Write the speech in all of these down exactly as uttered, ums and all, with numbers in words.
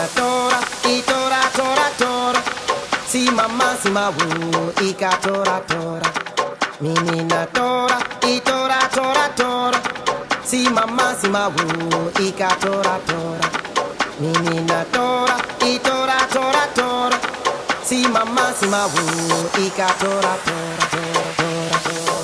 Menina tora, i tora, tora, tora. Si mamma si ma wu, i ka tora, tora. Menina tora, i tora, tora, tora. Si mamma si ma wu, i ka tora, tora. Menina tora, i tora, tora, tora. Si mamma si ma wu, i ka tora, tora, tora, tora, tora.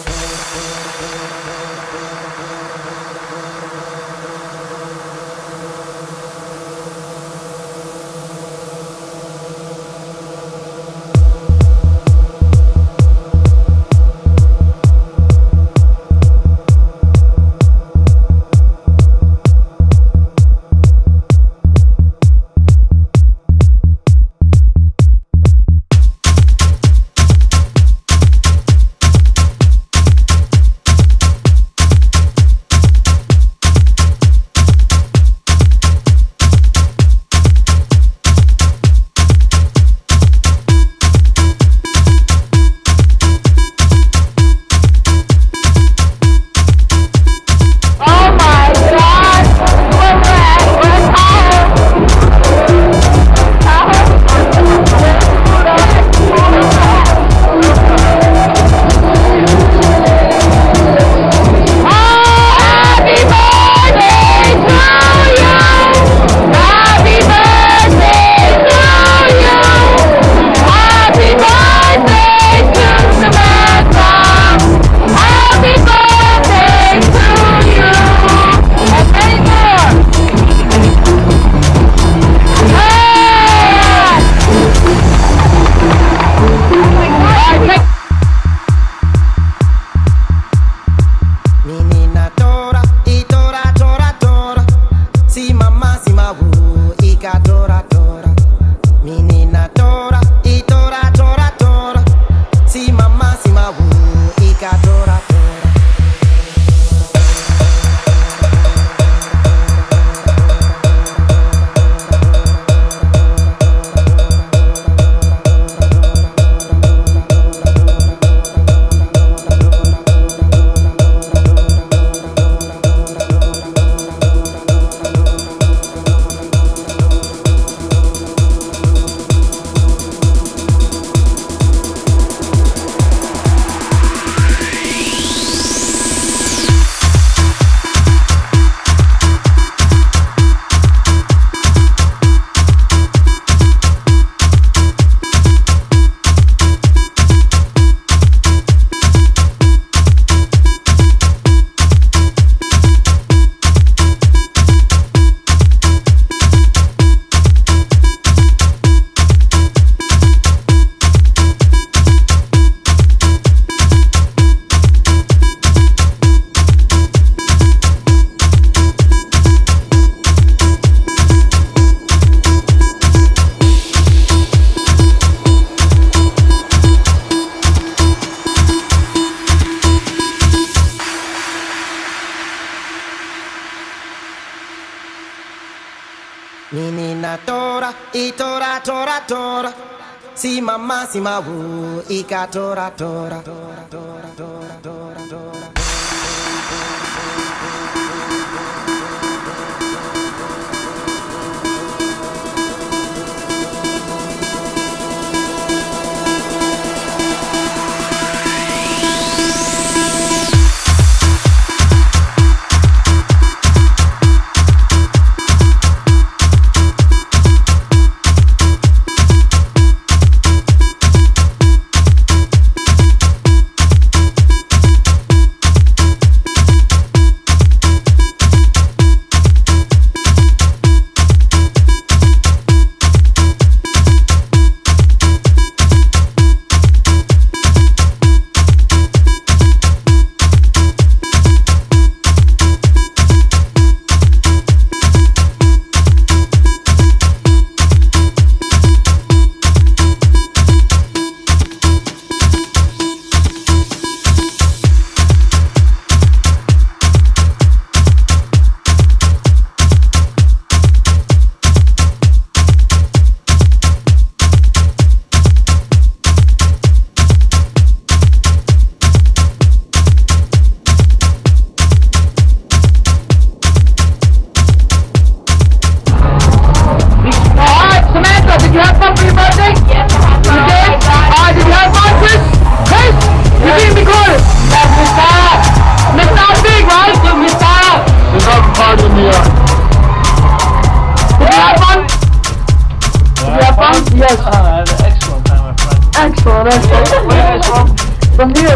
Menina tora, i tora, tora, tora. Si mamma si ma wu, i ka tora, tora, tora, tora, tora, tora, tora.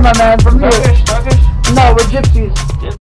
my man, from here. Turkish? Turkish? No, we're gypsies.